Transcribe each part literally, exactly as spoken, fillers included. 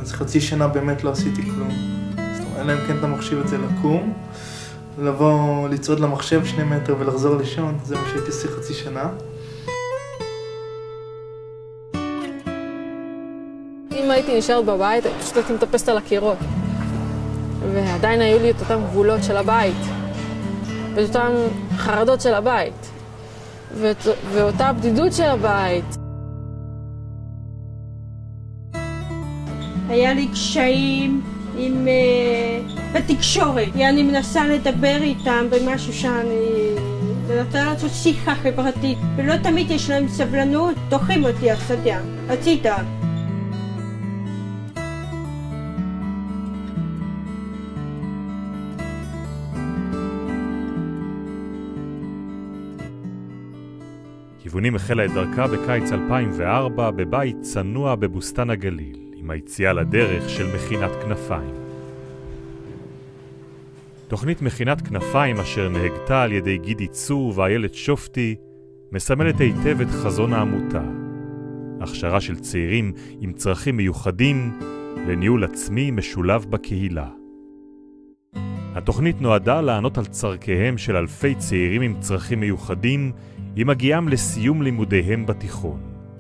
אז חצי שנה באמת לא עשיתי כלום. זאת אומרת, אלא אם כן אתה מחשיב את זה לקום, לבוא, לצעוד למחשב שני מטר ולחזור לישון, זה מה שהייתי עושה חצי שנה. אם הייתי נשארת בבית, פשוט הייתי מטפסת על הקירות. ועדיין היו לי את אותם גבולות של הבית, ואת אותם חרדות של הבית, ואת, ואותה בדידות של הבית. היה לי קשיים עם, uh, בתקשורת. אני מנסה לדבר איתם במשהו שאני מנסה לעשות שיחה חברתית, ולא תמיד יש להם סבלנות, דוחים אותי הצדה, הצידה. כיוונים החלה את דרכה בקיץ אלפיים וארבע בבית צנוע בבוסתן הגליל, עם היציאה לדרך של מכינת כנפיים. תוכנית מכינת כנפיים אשר נהגתה על ידי גידי צור ואיילת שופטי מסמלת היטב את חזון העמותה. הכשרה של צעירים עם צרכים מיוחדים לניהול עצמי משולב בקהילה. התוכנית נועדה לענות על צרכיהם של אלפי צעירים עם צרכים מיוחדים עם הגיעם לסיום לימודיהם בתיכון.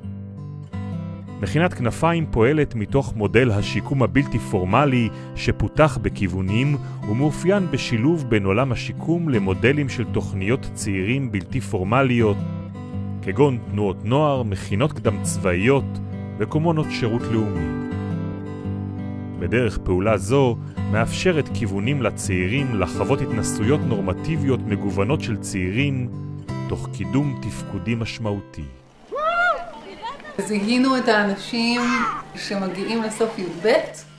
מכינת כנפיים פועלת מתוך מודל השיקום הבלתי פורמלי שפותח בכיוונים ומאופיין בשילוב בין עולם השיקום למודלים של תוכניות צעירים בלתי פורמליות, כגון תנועות נוער, מכינות קדם צבאיות וקומונות שירות לאומי. בדרך פעולה זו מאפשרת כיוונים לצעירים לחוות התנסויות נורמטיביות מגוונות של צעירים תוך קידום תפקודי משמעותי. זיהינו את האנשים שמגיעים לסוף י"ב,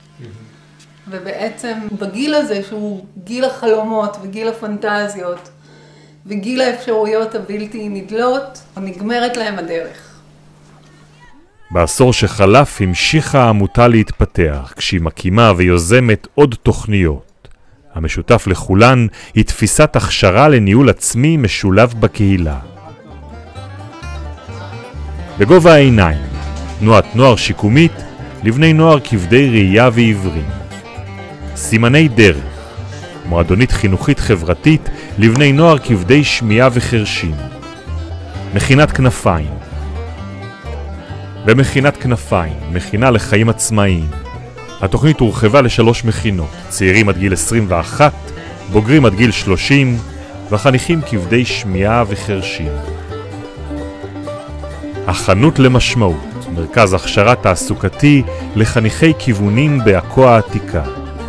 ובעצם בגיל הזה שהוא גיל החלומות וגיל הפנטזיות וגיל האפשרויות הבלתי נדלות, נגמרת להם הדרך. בעשור שחלף המשיכה העמותה להתפתח כשהיא מקימה ויוזמת עוד תוכניות. המשותף לכולן היא תפיסת הכשרה לניהול עצמי משולב בקהילה. בגובה העיניים, תנועת נוער שיקומית לבני נוער כבדי ראייה ועיוורים. סימני דרך, מועדונית חינוכית חברתית לבני נוער כבדי שמיעה וחרשים. מכינת כנפיים. במכינת כנפיים, מכינה לחיים עצמאיים. התוכנית הורחבה לשלוש מכינות, צעירים עד גיל עשרים ואחת, בוגרים עד גיל שלושים, וחניכים כבדי שמיעה וחרשים. החנות למשמעות, מרכז הכשרה תעסוקתי לחניכי כיוונים בעכו העתיקה.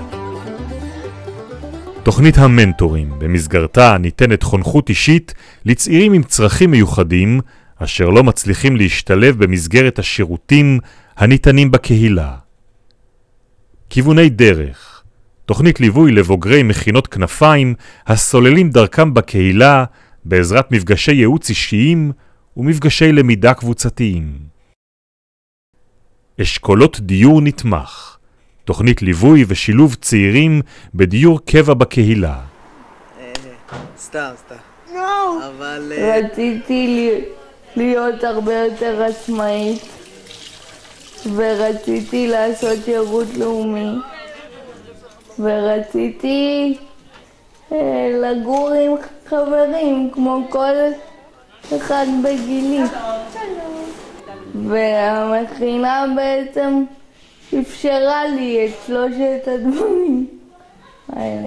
תוכנית המנטורים, במסגרתה ניתנת חונכות אישית לצעירים עם צרכים מיוחדים, אשר לא מצליחים להשתלב במסגרת השירותים הניתנים בקהילה. כיווני דרך, תוכנית ליווי לבוגרי מכינות כנפיים הסוללים דרכם בקהילה בעזרת מפגשי ייעוץ אישיים ומפגשי למידה קבוצתיים. אשכולות דיור נתמך, תוכנית ליווי ושילוב צעירים בדיור קבע בקהילה. סתם, סתם. אבל... רציתי להיות הרבה יותר עצמאית ורציתי לעשות שירות לאומי ורציתי אה, לגור עם חברים כמו כל אחד בגילי. והמכינה בעצם אפשרה לי את שלושת הדברים האלה.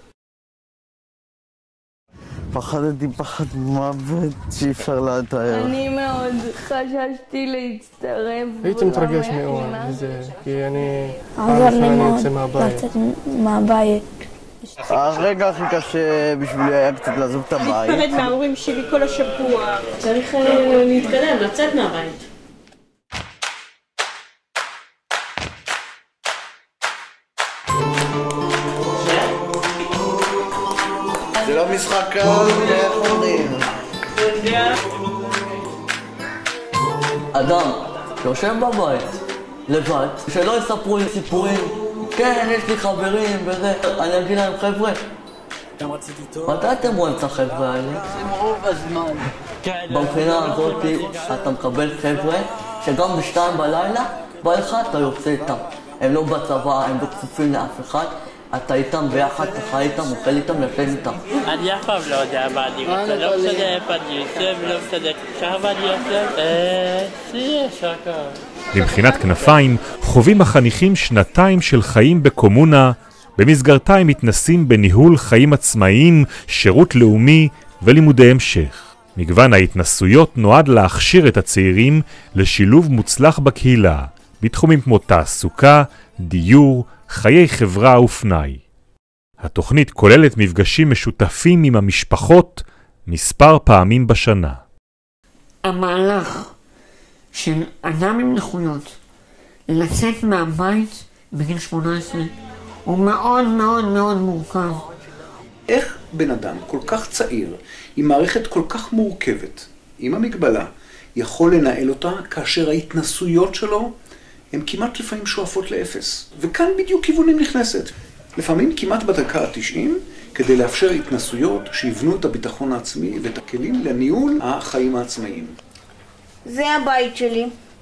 פחדתי פחד מוות שאפשר לתאר. אני מאוד חששתי להצטרף. הייתי מתרגש מאוד, כי אני פעם ראשונה אני יוצא מהבית. לצאת מהבית. הרגע הכי קשה בשבילי היה קצת לעזוב את הבית. להתפרד מההורים שלי כל השבוע. צריך להתקדם, לצאת מהבית. זה לא משחק קל, איך אומרים? אדם יושב בבית, לבד, שלא יספרו לי סיפורים. כן, יש לי חברים וזה, אני אגיד להם חבר'ה. גם רציתי טוב. מתי אתם רואים את החבר'ה האלה? זה רוב הזמן. בבחינה הזאת אתה מקבל חבר'ה שגם בשתיים בלילה, בא לך אתה יוצא איתם. הם לא בצבא, הם לא כפופים לאף אחד. אתה איתם ביחד, אתה חי איתם, אוכל איתם, ישן איתם. אני אף פעם לא יודע מה אני רוצה, לא משנה איפה אני יושב, לא משנה כמה אני יושב, שיהיה שקר. מבחינת כנפיים, חווים החניכים שנתיים של חיים בקומונה, במסגרתה הם מתנסים בניהול חיים עצמאיים, שירות לאומי ולימודי המשך. מגוון ההתנסויות נועד להכשיר את הצעירים לשילוב מוצלח בקהילה, בתחומים כמו תעסוקה, דיור, חיי חברה ופנאי. התוכנית כוללת מפגשים משותפים עם המשפחות מספר פעמים בשנה. המהלך של אדם עם נכויות לצאת מהבית בגיל שמונה עשרה הוא מאוד מאוד מאוד מורכב. איך בן אדם כל כך צעיר, עם מערכת כל כך מורכבת, עם המגבלה, יכול לנהל אותה כאשר ההתנסויות שלו הן כמעט לפעמים שואפות לאפס. וכאן בדיוק כיוונים נכנסת. לפעמים כמעט בדקה ה-תשעים, כדי לאפשר התנסויות שיבנו את הביטחון העצמי ואת הכלים לניהול החיים העצמאיים. זה הבית שלי,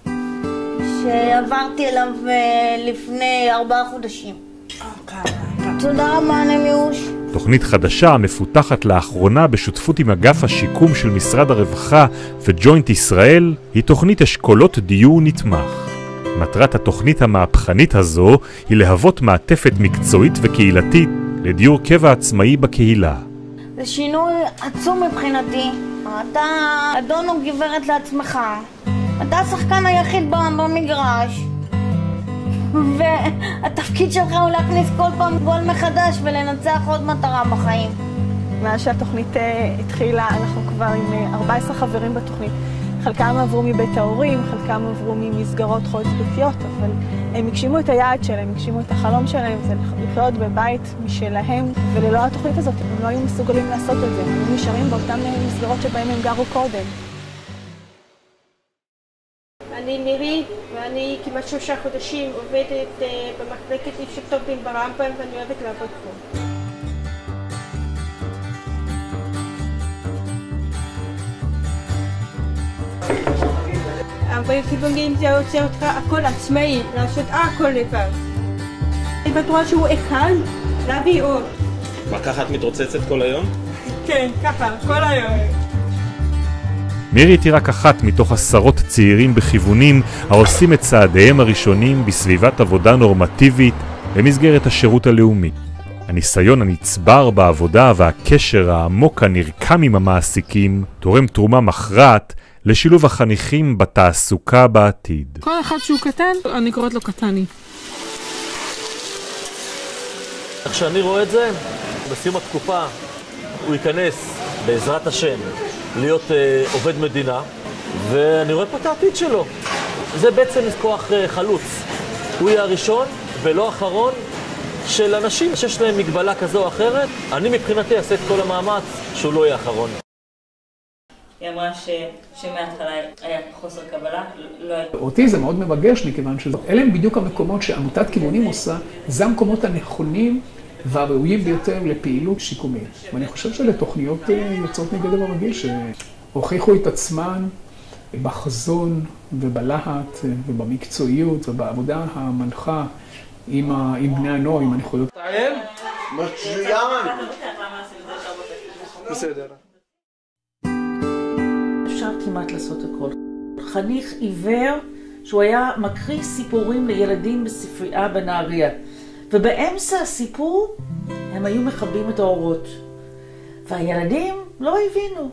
שעברתי אליו לפני ארבעה חודשים. תודה רבה, נמיוש. תוכנית חדשה המפותחת לאחרונה בשותפות עם אגף השיקום של משרד הרווחה וג'וינט ישראל היא תוכנית אשכולות דיור נתמך. מטרת התוכנית המהפכנית הזו היא להוות מעטפת מקצועית וקהילתית לדיור קבע עצמאי בקהילה. זה שינוי עצום מבחינתי. אתה אדון או גברת לעצמך. אתה השחקן היחיד במגרש. והתפקיד שלך הוא להכניס כל פעם גול מחדש ולנצח עוד מטרה בחיים. מאז שהתוכנית התחילה, אנחנו כבר עם ארבעה עשר חברים בתוכנית. חלקם עברו מבית ההורים, חלקם עברו ממסגרות חוץ ביתיות, אבל הם הגשימו את היעד שלהם, הגשימו את החלום שלהם, זה לחיות בבית משלהם, וללא התוכנית הזאת הם לא היו מסוגלים לעשות את זה, הם היו נשארים באותן מסגרות שבהם הם גרו קודם. אני נירית, ואני כמעט שלושה חודשים עובדת במחלקת איפשטופים ברמב"ם, ואני אוהבת לעבוד פה. אבל כיוונים זה עושה אותך הכל עצמאי, לעשות הכל לבד. אני בטוחה שהוא אחד, להביא עוד. מה, ככה את מתרוצצת כל היום? כן, ככה, כל היום. מירית היא רק אחת מתוך עשרות צעירים בכיוונים העושים את צעדיהם הראשונים בסביבת עבודה נורמטיבית במסגרת השירות הלאומי. הניסיון הנצבר בעבודה והקשר העמוק הנרקם עם המעסיקים תורם תרומה מכרעת לשילוב החניכים בתעסוקה בעתיד. כל אחד שהוא קטן, אני קוראת לו קטני. איך שאני רואה את זה, בסיום התקופה הוא ייכנס בעזרת השם להיות אה, עובד מדינה, ואני רואה פה את העתיד שלו. זה בעצם כוח אה, חלוץ. הוא יהיה הראשון ולא האחרון של אנשים שיש להם מגבלה כזו או אחרת. אני מבחינתי אעשה את כל המאמץ שהוא לא יהיה האחרון. היא אמרה ש... שמההתחלה היה חוסר קבלה, לא היה... אותי זה מאוד מבגש מכיוון שאלה הם בדיוק המקומות שעמותת כיוונים עושה, זה המקומות הנכונים והראויים ביותר לפעילות שיקומית. ואני חושב שלתוכניות יוצאות מגדר הרגיל שהוכיחו את עצמן בחזון ובלהט ובמקצועיות ובעבודה המנחה עם, ה... עם בני הנוער, עם הנכויות. מצוין! בסדר. אפשר כמעט לעשות הכל. חניך עיוור שהוא היה מקריא סיפורים לילדים בספרייה בנהריה. ובאמצע הסיפור הם היו מכבים את האורות. והילדים לא הבינו.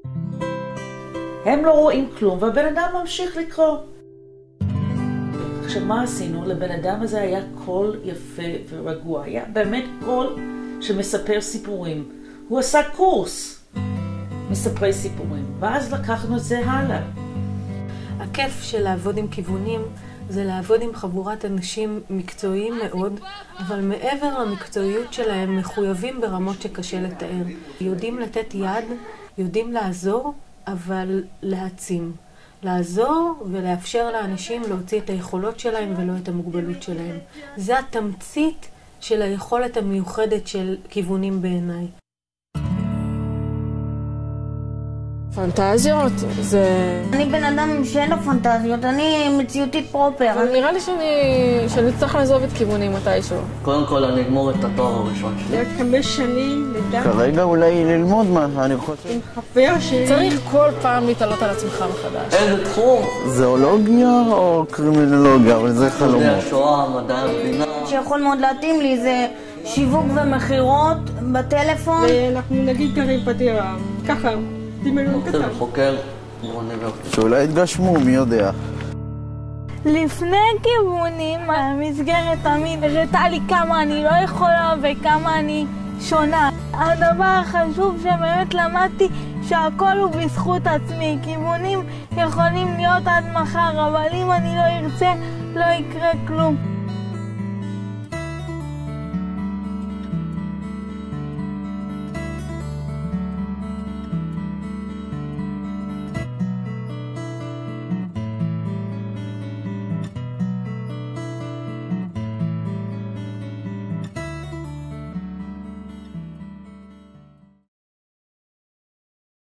הם לא רואים כלום והבן אדם ממשיך לקרוא. עכשיו מה עשינו? לבן אדם הזה היה קול יפה ורגוע. היה באמת קול שמספר סיפורים. הוא עשה קורס מספרי סיפורים. ואז לקחנו את זה הלאה. הכיף של לעבוד עם כיוונים זה לעבוד עם חבורת אנשים מקצועיים מאוד, אבל מעבר למקצועיות שלהם מחויבים ברמות שקשה לתאר. יודעים לתת יד, יודעים לעזור, אבל להעצים. לעזור ולאפשר לאנשים להוציא את היכולות שלהם ולא את המוגבלות שלהם. זה התמצית של היכולת המיוחדת של כיוונים בעיניי. פנטזיות? זה... אני בן אדם שאין לו פנטזיות, אני מציאותית פרופר. אבל נראה לי שאני... שאני צריך לעזוב את כיוונים מתישהו. קודם כל אני אגמור את התואר הראשון שלי. רק חמש שנים, לדעת. כרגע אולי ללמוד מה, אני חושב. עם חבר שלי. צריך כל פעם להתעלות על עצמך מחדש. איזה תחום? זואולוגיה או קרימינולוגיה, אבל זה חלומות. מדעי השואה, מדעי המדינה. שיכול מאוד להתאים לי זה שיווק ומחירות בטלפון. ואנחנו נגיד קרים פתירה, ככה, תמלון קטן. רוצה חוקר באוניברסיטה. שאולי התגשמו, מי יודע. לפני כיוונים, המסגרת תמיד הראתה לי כמה אני לא יכולה וכמה אני שונה. הדבר החשוב שבאמת למדתי שהכל הוא בזכות עצמי. כיוונים יכולים להיות עד מחר, אבל אם אני לא ארצה, לא יקרה כלום.